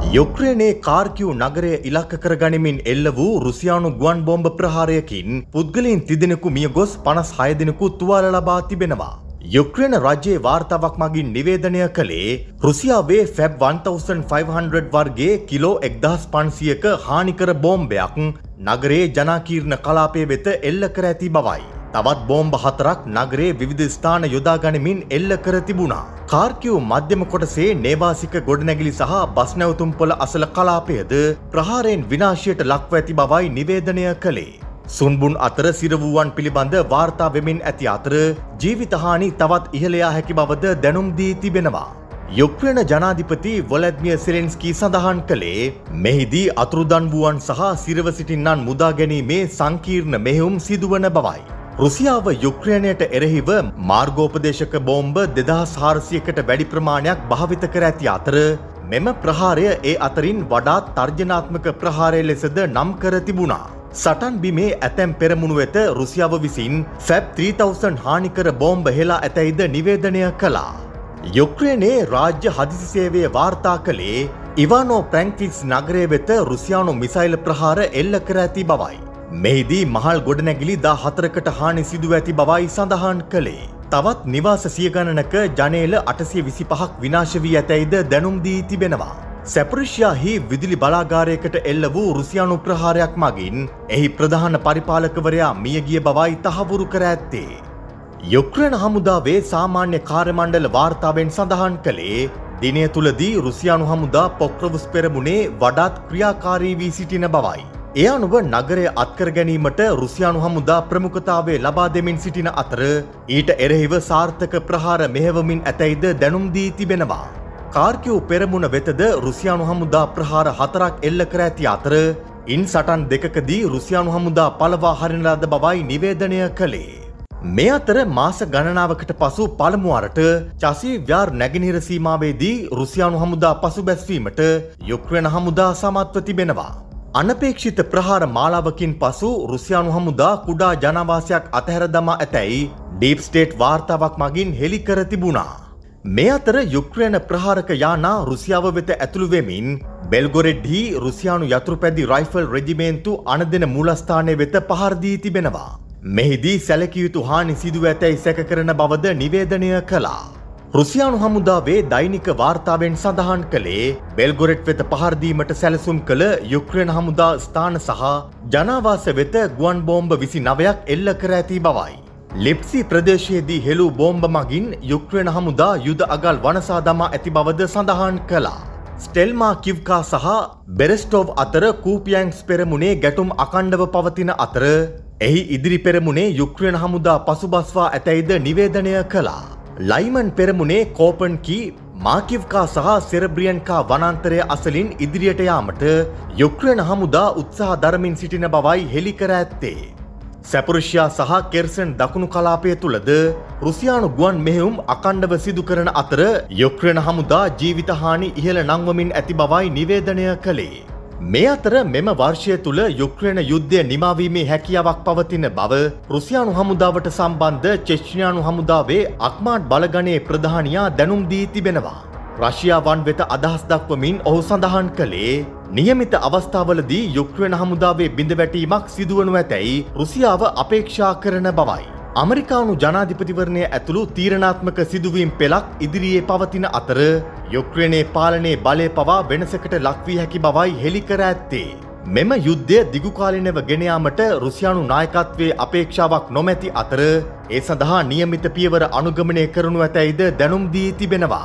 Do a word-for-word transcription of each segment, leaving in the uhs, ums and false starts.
යුක්‍රේනයේ කාර්කිව් නගරය ඉලක්ක කර ගනිමින් එල්ල වූ රුසියානු ගුවන් බෝම්බ ප්‍රහාරයකින් පුද්ගලයන් තිදෙනෙකු මිය ගොස් පනස් හය දෙනෙකු තුවාල ලබා තිබෙනවා. යුක්‍රේන රජයේ වාර්තාවක් මගින් නිවේදනය කළේ රුසියාවේ ෆැබ් පන්සියය වර්ගයේ කිලෝ එක්දහස් පන්සියයක හානිකර බෝම්බයක් නගරයේ ජනාකීර්ණ කලාපය වෙත එල්ල කර ඇති බවයි. තවත් බෝම්බ හතරක් නගරයේ විවිධ ස්ථාන යොදා ගනිමින් එල්ල කර තිබුණා. කාර්කිව් මධ්‍යම කොටසේ නේවාසික ගොඩනැගිලි සහ බස් නැවතුම්පොළ අසල කලාපයද ප්‍රහාරයෙන් විනාශයට ලක්ව ඇති බවයි නිවේදනය කළේ. සුන්බුන් අතර සිරවුවන් පිළිබඳ වාර්තා වෙමින් ඇති අතර ජීවිතහානි තවත් ඉහළ යා හැකි බවද දැනුම් දී තිබෙනවා. යුක්‍රේන ජනාධිපති වොලොදිමිර් සෙලෙන්ස්කී සඳහන් කළේ මෙහිදී අතුරුදන් වූවන් සහ සිරව සිටින්නන් මුදා ගැනීමේ සංකීර්ණ මෙහෙයුම් සිදුවන බවයි. රුසියාව යුක්‍රේනයට එරෙහිව මාර්ගෝපදේශක බෝම්බ දෙදහස් හාරසියයකට වැඩි ප්‍රමාණයක් භාවිත කර ඇති අතර මෙම ප්‍රහාරය ඒ අතරින් වඩාත් තර්ජනාත්මක ප්‍රහාරය ලෙසද නම් කර තිබුණා. සටන් බිමේ ඇතැම් පෙරමුණු වෙත රුසියාව විසින් ෆැබ් තිහක් හානිකර බෝම්බ හෙලා ඇතැයිද නිවේදනය කළා. යුක්‍රේනයේ රාජ්‍ය හදිසි සේවය වාර්තා කළේ ඉවානෝ ප්‍රැන්කිව්ස්ක් නගරය වෙත රුසියානු මිසයිල් ප්‍රහාර එල්ල කර ඇති බවයි. මෙහිදී මහල් ගොඩනැගිලි දා හතරකට හානි සිදුව ඇති බවයි සඳහන් කළේ. තවත් නිවාස සිය ගණනක ජනේල අටසිය විසිපහක් විනාශ වී ඇතැයිද දැනුම් දී තිබෙනවා. සැපරිෂියාහි විදුලි බලාගාරයකට එල්ල වූ රුසියානු ප්‍රහාරයක් මගින් එහි ප්‍රධාන පරිපාලකවරයා මියගිය බවයි තහවුරු කර ඇත්තේ. යුක්‍රේන හමුදාවේ සාමාන්‍ය කාර්යමණ්ඩල වාර්තාවෙන් සඳහන් කළේ දිනය තුලදී රුසියානු හමුදා පොක්‍රොව්ස් පෙරමුණේ වඩාත් ක්‍රියාකාරී වී සිටින බවයි. ඒ අනුව නගරය අත්කර ගැනීමට රුසියානු හමුදා ප්‍රමුඛතාවය ලබා දෙමින් සිටින අතර ඊට එරෙහිව සාර්ථක ප්‍රහාර මෙහෙවමින් ඇතැයිද දැනුම් දී තිබෙනවා. කාර්කිව් පෙරමුණ වෙතද රුසියානු හමුදා ප්‍රහාර හතරක් එල්ල කර ඇති අතර ඉන් සටන් දෙකකදී රුසියානු හමුදා පළවා හරින ලද බවයි නිවේදනය කළේ. මේ අතර මාස ගණනාවකට පසු පළමු වරට චසී ව්‍යාර් නැගෙනහිර සීමාවේදී රුසියානු හමුදා පසුබැස්වීමට යුක්‍රේන හමුදා සමත්ව තිබෙනවා. අනපේක්ෂිත ප්‍රහාර මාලාවකින් පසු රුසියානු හමුදා කුඩා ජනාවාසයක් අතහැර දමා ඇතැයි ඩීප් ස්ටේට් වාර්තාවක් මගින් හෙළි කර තිබුණා. මේ අතර යුක්‍රේන ප්‍රහාරක යානා රුසියාව වෙත ඇතුළු වෙමින් බෙල්ගොරෙඩ්හි රුසියානු යතුරුපැදි රයිෆල් රෙජිමේන්තු අනදෙන මූලස්ථානය වෙත පහර දී තිබෙනවා. මෙහිදී සැලකිය යුතු හානි සිදුව ඇතැයි සැක කරන බවද නිවේදනය කළා. රුසියානු හමුදාවේ දෛනික වාර්තාවෙන් සඳහන් කළේ බෙල්ගොරෙඩ් වෙත පහර දීමට සැලසුම් කළ යුක්‍රේන හමුදා ස්ථාන සහ ජනාවාස වෙත ගුවන් බෝම්බ විසිනවයක් එල්ල කර ඇති බවයි. ලිප්සි ප්‍රදේශයේදී හෙළූ බෝම්බ මගින් යුක්‍රේන හමුදා යුද අගල් වනසා දමා ඇති බවද සඳහන් කළා. ස්ටෙල්මා කිව්කා සහ බෙරෙස්ටෝව් අතර කූපියැන්ක්ස් පෙරමුණේ ගැටුම් අකණ්ඩව පවතින අතර එහි ඉදිරි පෙරමුණේ යුක්‍රේන හමුදා පසුබස්වා ඇතැයිද නිවේදනය කළා. ලයිමන් පෙරමුණේ කෝපන්කී මාකිව්කා සහ සෙරබ්‍රියන්කා වනාන්තරය අසලින් ඉදිරියට යාමට යුක්‍රේන හමුදා උත්සාහ දරමින් සිටින බවයි හෙළි කර ඇත්තේ. සැපොරිෂියා සහ කෙර්සන් දකුණු කලාපය තුලද රුසියානු ගුවන් මෙහෙයුම් අකණ්ඩව සිදු කරන අතර යුක්‍රේන හමුදා ජීවිතහානි ඉහළ නංවමින් ඇති බවයි නිවේදනය කළේ. මේ අතර මෙම වර්ෂය තුල යුක්‍රේන යුද්ධය නිමාවීමේ හැකියාවක් පවතින බව රුසියානු හමුදාවට සම්බන්ධ චෙච්නියානු හමුදාවේ අක්මාඩ් බලගණයේ ප්‍රධානියා දැනුම් දී තිබෙනවා. රෂ්‍යාවන් වෙත අදහස් දක්වමින් ඔහු සඳහන් කළේ නියමිත අවස්ථාවලදී යුක්‍රේන හමුදාවේ බිඳවැටීමක් සිදුවනු ඇතැයි රුසියාව අපේක්ෂා කරන බවයි. අමරිකානු ජනාධිපතිවරණය ඇතුළු තීරණාත්මක සිදුවීම් පෙළක් ඉදිරියේ පවතින අතර යුක්‍රේනයේ පාලනයේ බලය පවා වෙනසකට ලක්විය හැකි බවයි හෙළි කර ඇත්තේ. මෙම යුද්ධය දිගුකාලීනව ගෙන යාමට රුසියානු නායකත්වයේ අපේක්ෂාවක් නොමැති අතර ඒ සඳහා නියමිත පියවර අනුගමනය කරනු ඇතැයිද දැනුම් දී තිබෙනවා.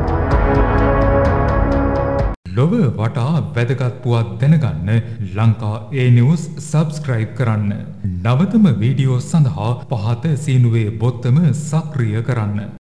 ලොව වටා වැදගත් පුවත් දැනගන්න ලංකා ඒ නිවුස් සබ්ස්ක්‍රයිබ් කරන්න. නවතම වීඩියෝ සඳහා පහත සීනුවේ බොත්තම සක්‍රිය කරන්න.